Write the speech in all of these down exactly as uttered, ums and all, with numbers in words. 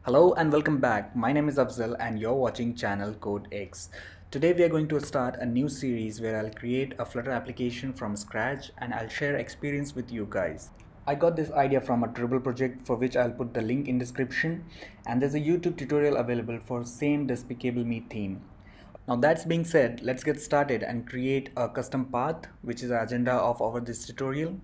Hello and welcome back. My name is Afzal and you're watching channel CodeX. Today we are going to start a new series where I'll create a Flutter application from scratch and I'll share experience with you guys. I got this idea from a Dribble project for which I'll put the link in description, and there's a YouTube tutorial available for same Despicable Me theme. Now that's being said, let's get started and create a custom path, which is the agenda of our this tutorial.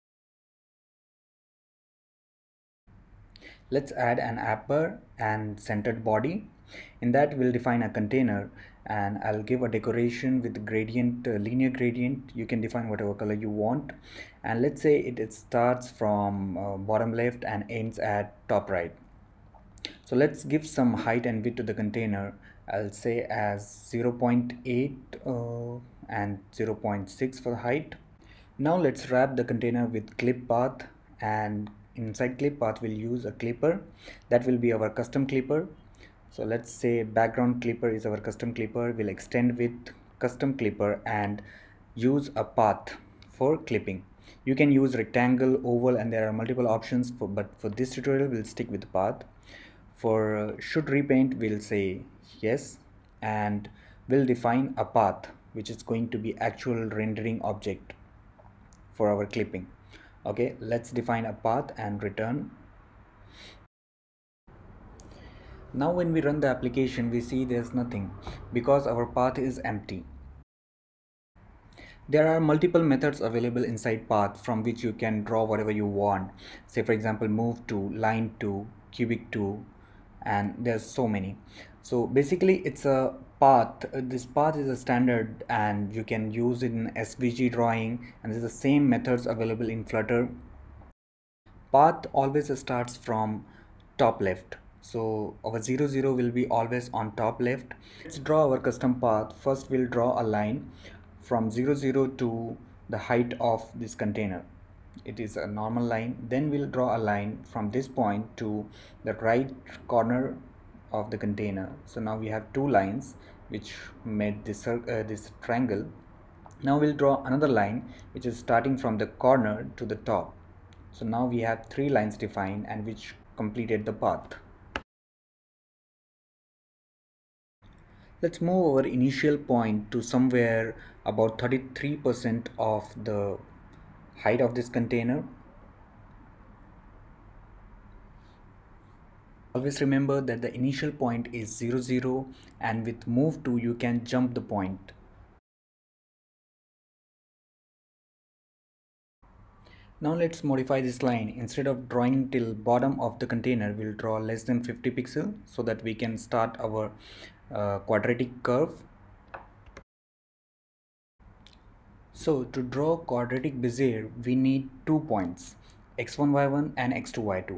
Let's add an upper and centered body. In that we'll define a container, and I'll give a decoration with gradient, uh, linear gradient. You can define whatever color you want, and let's say it, it starts from uh, bottom left and ends at top right. So let's give some height and width to the container. I'll say as zero point eight uh, and zero point six for the height. Now let's wrap the container with clip path, and inside clip path we'll use a clipper. That will be our custom clipper. So let's say background clipper is our custom clipper. We'll extend with custom clipper and use a path for clipping. You can use rectangle, oval, and there are multiple options for, but for this tutorial we'll stick with the path. For uh, should repaint we'll say yes, and we'll define a path which is going to be actual rendering object for our clipping. Okay, let's define a path and return. Now when we run the application we see there's nothing because our path is empty. There are multiple methods available inside path from which you can draw whatever you want. Say for example move to, line to, cubic to, and there's so many. So basically it's a path. This path is a standard and you can use it in S V G drawing, and there's the same methods available in Flutter. Path always starts from top left, so our zero zero will be always on top left. Let's draw our custom path. First we'll draw a line from zero zero to the height of this container. It is a normal line. Then we'll draw a line from this point to the right corner of the container. So now we have two lines which made this uh, this triangle. Now we'll draw another line which is starting from the corner to the top. So now we have three lines defined and which completed the path. Let's move our initial point to somewhere about thirty-three percent of the height of this container. Always remember that the initial point is zero zero, and with move to you can jump the point. Now let's modify this line. Instead of drawing till bottom of the container, we'll draw less than fifty pixels so that we can start our uh, quadratic curve. So to draw quadratic bezier, we need two points, x one y one and x two y two.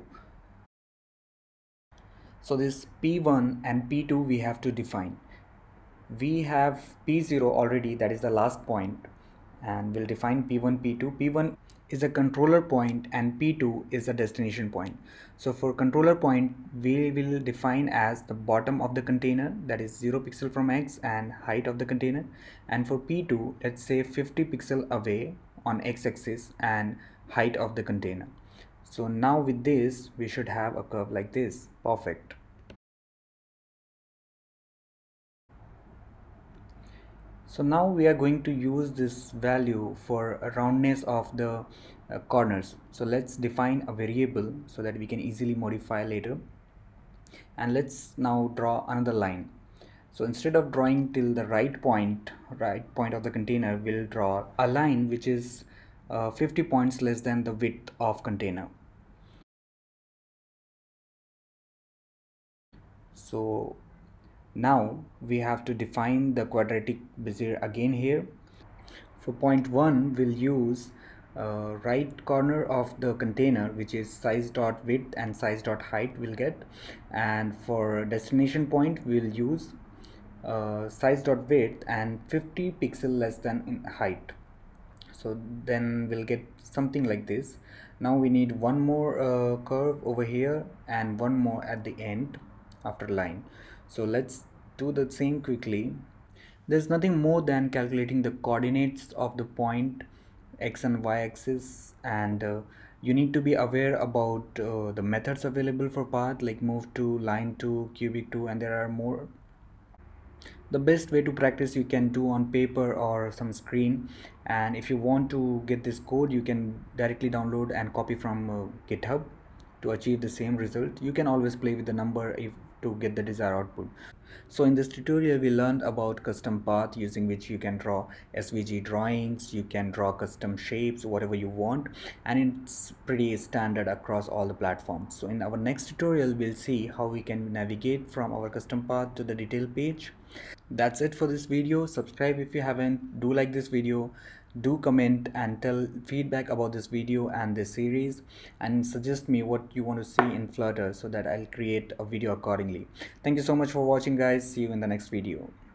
So this P one and P two we have to define. We have P zero already, that is the last point, and we'll define P one, P two. P one is a controller point and P two is a destination point. So for controller point we will define as the bottom of the container, that is zero pixel from X and height of the container, and for P two let's say fifty pixel away on X axis and height of the container. So now with this we should have a curve like this. Perfect. So now we are going to use this value for a roundness of the uh, corners. So let's define a variable so that we can easily modify later. And let's now draw another line. So instead of drawing till the right point, right point of the container, we'll draw a line which is uh, fifty points less than the width of container. So now we have to define the quadratic bezier again here. For point one we'll use uh, right corner of the container, which is size dot width and size dot height we'll get, and for destination point we'll use uh, size dot width and fifty pixel less than in height. So then we'll get something like this. Now we need one more uh, curve over here and one more at the end after line. So let's do the same quickly. There's nothing more than calculating the coordinates of the point x and y axis and uh, You need to be aware about uh, the methods available for path, like move to, line to, cubic to, and there are more. The best way to practice you can do on paper or some screen, and if you want to get this code, you can directly download and copy from uh, GitHub to achieve the same result. You can always play with the number if to get the desired output. So in this tutorial we learned about custom path, using which you can draw S V G drawings, you can draw custom shapes, whatever you want, and it's pretty standard across all the platforms. So in our next tutorial we'll see how we can navigate from our custom path to the detail page. That's it for this video. Subscribe if you haven't. Do like this video, do comment and tell feedback about this video and this series, and suggest me what you want to see in Flutter so that I'll create a video accordingly. Thank you so much for watching, guys. See you in the next video.